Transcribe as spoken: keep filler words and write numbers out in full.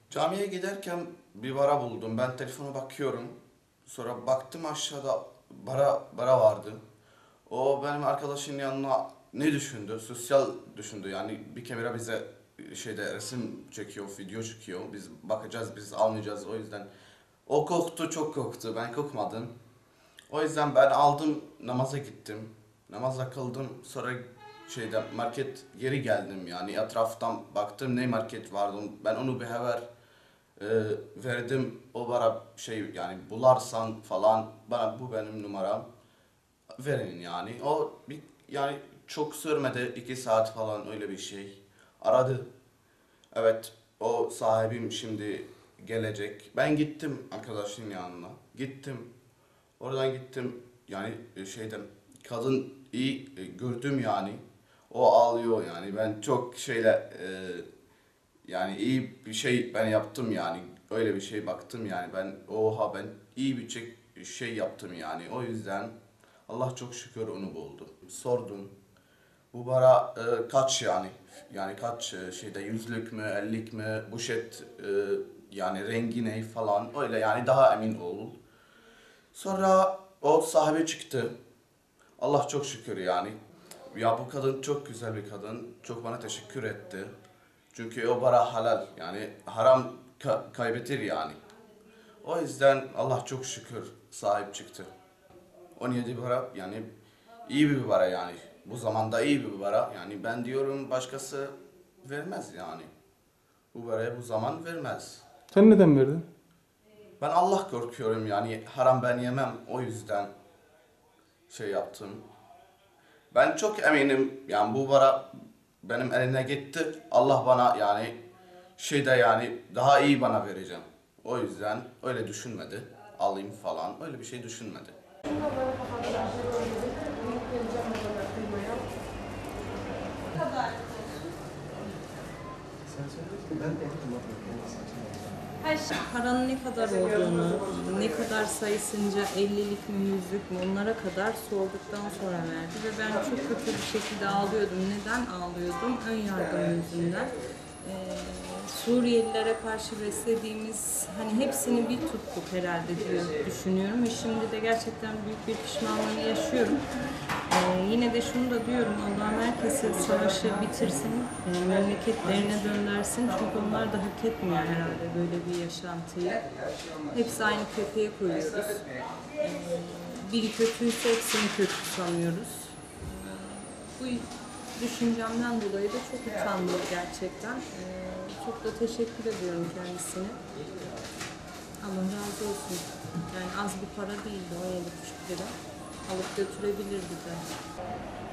Camiye giderken bir bara buldum. Ben telefona bakıyorum. Sonra baktım aşağıda bara, bara vardı. O benim arkadaşın yanına ne düşündü? Sosyal düşündü. Yani bir kamera bize şeyde resim çekiyor, video çekiyor. Biz bakacağız, biz almayacağız. O yüzden o korktu, çok korktu. Ben korkmadım. O yüzden ben aldım, namaza gittim. Namaza kıldım. Sonra şeyde market geri geldim yani etraftan baktım ne market vardı. Ben onu bir haber e, verdim. O bana şey yani bularsan falan bana bu benim numaram verin yani. O bir yani çok sürmedi iki saat falan öyle bir şey. Aradı. Evet o sahibim şimdi gelecek. Ben gittim arkadaşın yanına. Gittim. Oradan gittim yani e, şeyden kadın iyi e, gördüm yani. O ağlıyor yani. Ben çok şeyle e, yani iyi bir şey ben yaptım yani. Öyle bir şey baktım yani. Ben oha ben iyi bir şey, şey yaptım yani. O yüzden Allah çok şükür onu buldu. Sordum. Bu para e, kaç yani? Yani kaç e, şeyde yüzlük mü, ellik mi, buşet e, yani rengi ne falan öyle yani daha emin ol. Sonra o sahibi çıktı. Allah çok şükür yani. Ya bu kadın çok güzel bir kadın. Çok bana teşekkür etti. Çünkü o para halal yani haram ka- kaybettir yani. O yüzden Allah çok şükür sahip çıktı. on yedi para yani iyi bir para yani. Bu zamanda iyi bir para. Yani ben diyorum başkası vermez yani. Bu parayı bu zaman vermez. Sen neden verdin? Ben Allah korkuyorum yani haram ben yemem o yüzden şey yaptım. Ben çok eminim yani bu para benim eline gitti. Allah bana yani şeyde yani daha iyi bana vereceğim. O yüzden öyle düşünmedi. Alayım falan öyle bir şey düşünmedi. Her şey paranın ne kadar olduğunu, ne kadar sayısınca ellilik mi yüzlük mü onlara kadar sorduktan sonra verdi ve ben çok kötü bir şekilde ağlıyordum. Neden ağlıyordum? Ön yargım yüzünden. Ee, Suriyelilere karşı beslediğimiz hani hepsini bir tuttuk herhalde diye düşünüyorum ve şimdi de gerçekten büyük bir pişmanlığı yaşıyorum. Ee, yine de şunu da diyorum, Allah'ım herkesi savaşı bitirsin, e, memleketlerine döndürsün çünkü onlar da hak etmiyor herhalde böyle bir yaşantıyı. Hepsi aynı kefeye koyuyoruz. Ee, biri kötüyse hepsini kötü sanıyoruz. Bu düşüncemden dolayı da çok utandım gerçekten. Ee, çok da teşekkür ediyorum kendisine. Allah razı olsun. Yani az bir para değildi, on yedi buçuk lira. Alıp götürebilirdi de.